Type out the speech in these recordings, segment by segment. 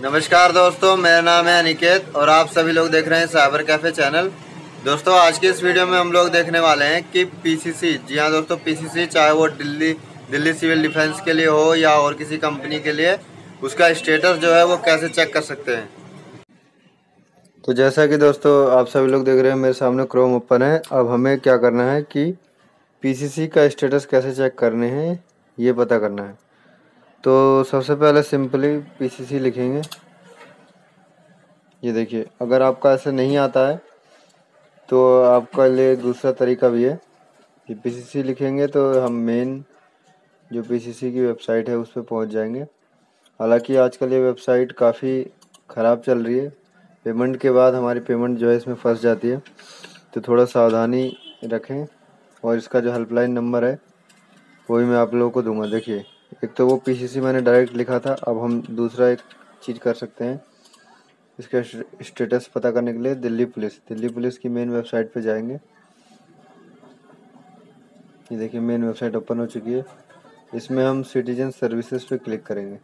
नमस्कार दोस्तों, मेरा नाम है अनिकेत और आप सभी लोग देख रहे हैं साइबर कैफ़े चैनल। दोस्तों, आज की इस वीडियो में हम लोग देखने वाले हैं कि पीसीसी, जी हाँ दोस्तों, पीसीसी चाहे वो दिल्ली सिविल डिफेंस के लिए हो या और किसी कंपनी के लिए, उसका स्टेटस जो है वो कैसे चेक कर सकते हैं। तो जैसा कि दोस्तों आप सभी लोग देख रहे हैं, मेरे सामने क्रोम ओपन है। अब हमें क्या करना है कि पीसीसी का स्टेटस कैसे चेक करने हैं ये पता करना है। तो सबसे पहले सिंपली पीसीसी लिखेंगे। ये देखिए, अगर आपका ऐसे नहीं आता है तो आपका लिए दूसरा तरीका भी है कि पीसीसी लिखेंगे तो हम मेन जो पीसीसी की वेबसाइट है उस पर पहुँच जाएंगे। हालांकि आजकल ये वेबसाइट काफ़ी ख़राब चल रही है। पेमेंट के बाद हमारी पेमेंट जो है इसमें फंस जाती है, तो थोड़ा सावधानी रखें। और इसका जो हेल्पलाइन नंबर है वो भी मैं आप लोगों को दूंगा। देखिए, एक तो वो पीसीसी मैंने डायरेक्ट लिखा था, अब हम दूसरा एक चीज़ कर सकते हैं। इसका स्टेटस पता करने के लिए दिल्ली पुलिस की मेन वेबसाइट पे जाएंगे। ये देखिए, मेन वेबसाइट ओपन हो चुकी है। इसमें हम सिटीजन सर्विसेज पे क्लिक करेंगे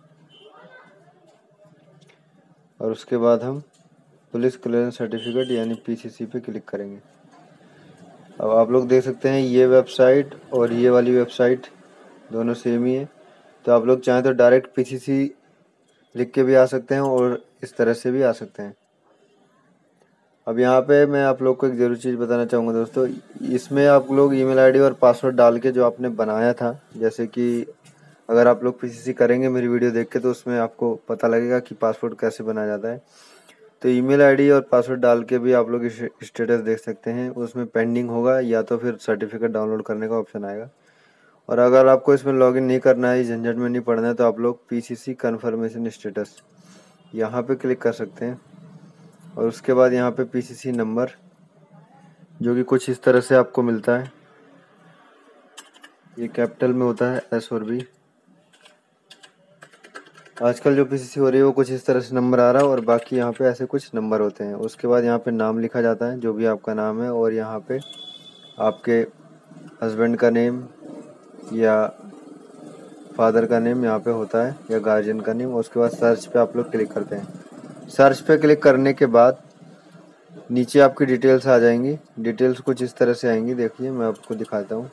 और उसके बाद हम पुलिस क्लियरेंस सर्टिफिकेट यानी पीसीसी पे क्लिक करेंगे। अब आप लोग देख सकते हैं ये वेबसाइट और ये वाली वेबसाइट दोनों सेम ही है। तो आप लोग चाहें तो डायरेक्ट पीसीसी लिख के भी आ सकते हैं और इस तरह से भी आ सकते हैं। अब यहाँ पे मैं आप लोग को एक ज़रूरी चीज़ बताना चाहूँगा दोस्तों। इसमें आप लोग ईमेल आईडी और पासवर्ड डाल के जो आपने बनाया था, जैसे कि अगर आप लोग पीसीसी करेंगे मेरी वीडियो देख के तो उसमें आपको पता लगेगा कि पासवर्ड कैसे बनाया जाता है। तो ईमेल आईडी और पासवर्ड डाल के भी आप लोग स्टेटस देख सकते हैं। उसमें पेंडिंग होगा या तो फिर सर्टिफिकेट डाउनलोड करने का ऑप्शन आएगा। और अगर आपको इसमें लॉगिन नहीं करना है, इस झंझट में नहीं पड़ना है, तो आप लोग पीसीसी कन्फर्मेशन स्टेटस यहाँ पे क्लिक कर सकते हैं। और उसके बाद यहाँ पे पीसीसी नंबर, जो कि कुछ इस तरह से आपको मिलता है। ये कैपिटल में होता है, एस और बी। आजकल जो पीसीसी हो रही है वो कुछ इस तरह से नंबर आ रहा है और बाकी यहाँ पे ऐसे कुछ नंबर होते हैं। उसके बाद यहाँ पे नाम लिखा जाता है, जो भी आपका नाम है, और यहाँ पे आपके हस्बैंड का नेम या फादर का नेम यहाँ पे होता है या गार्जियन का नेम। उसके बाद सर्च पे आप लोग क्लिक करते हैं। सर्च पे क्लिक करने के बाद नीचे आपकी डिटेल्स आ जाएंगी। डिटेल्स कुछ इस तरह से आएंगी, देखिए मैं आपको दिखाता हूँ।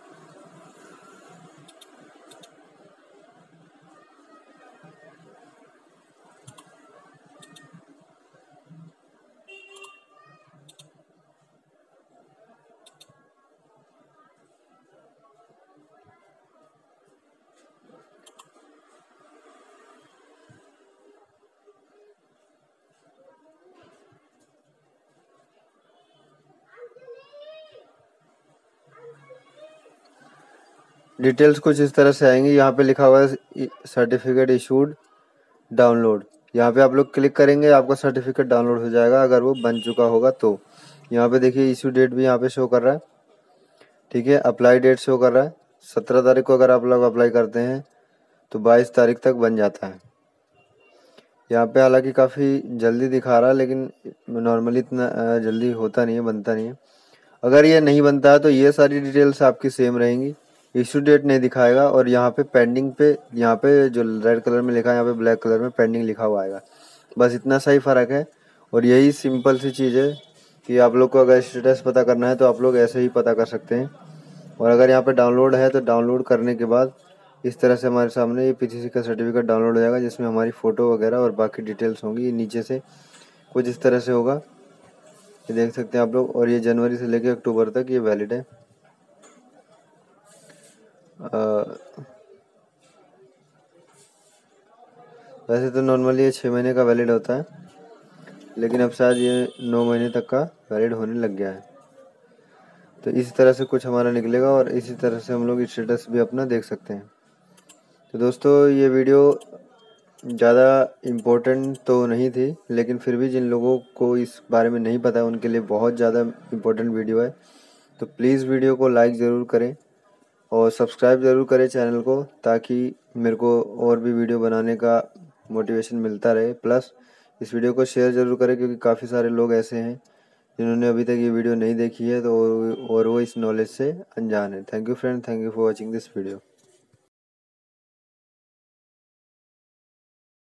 डिटेल्स कुछ इस तरह से आएंगी। यहाँ पे लिखा हुआ है सर्टिफिकेट इशूड डाउनलोड। यहाँ पे आप लोग क्लिक करेंगे, आपका सर्टिफिकेट डाउनलोड हो जाएगा अगर वो बन चुका होगा तो। यहाँ पे देखिए इशू डेट भी यहाँ पे शो कर रहा है, ठीक है। अप्लाई डेट शो कर रहा है 17 तारीख को। अगर आप लोग अप्लाई करते हैं तो 22 तारीख तक बन जाता है। यहाँ पे हालांकि काफ़ी जल्दी दिखा रहा है, लेकिन नॉर्मली इतना जल्दी होता नहीं है, बनता नहीं है। अगर ये नहीं बनता है तो ये सारी डिटेल्स आपकी सेम रहेंगी, इशू डेट नहीं दिखाएगा। और यहाँ पे पेंडिंग पे, यहाँ पे जो रेड कलर में लिखा है, यहाँ पे ब्लैक कलर में पेंडिंग लिखा हुआ आएगा। बस इतना सा ही फ़र्क है। और यही सिंपल सी चीज़ है कि आप लोग को अगर स्टेटस पता करना है तो आप लोग ऐसे ही पता कर सकते हैं। और अगर यहाँ पे डाउनलोड है तो डाउनलोड करने के बाद इस तरह से हमारे सामने ये पीसीसी का सर्टिफिकेट डाउनलोड हो जाएगा, जिसमें हमारी फ़ोटो वगैरह और बाकी डिटेल्स होंगी। ये नीचे से कुछ इस तरह से होगा, ये देख सकते हैं आप लोग। और ये जनवरी से लेकर अक्टूबर तक ये वैलिड है। वैसे तो नॉर्मली ये 6 महीने का वैलिड होता है, लेकिन अब शायद ये 9 महीने तक का वैलिड होने लग गया है। तो इसी तरह से कुछ हमारा निकलेगा और इसी तरह से हम लोग स्टेटस भी अपना देख सकते हैं। तो दोस्तों, ये वीडियो ज़्यादा इम्पोर्टेंट तो नहीं थी, लेकिन फिर भी जिन लोगों को इस बारे में नहीं पता है उनके लिए बहुत ज़्यादा इम्पोर्टेंट वीडियो है। तो प्लीज़ वीडियो को लाइक ज़रूर करें और सब्सक्राइब ज़रूर करें चैनल को, ताकि मेरे को और भी वीडियो बनाने का मोटिवेशन मिलता रहे। प्लस इस वीडियो को शेयर ज़रूर करें, क्योंकि काफ़ी सारे लोग ऐसे हैं जिन्होंने अभी तक ये वीडियो नहीं देखी है, तो और वो इस नॉलेज से अनजान है। Thank you friend, thank you for watching this video.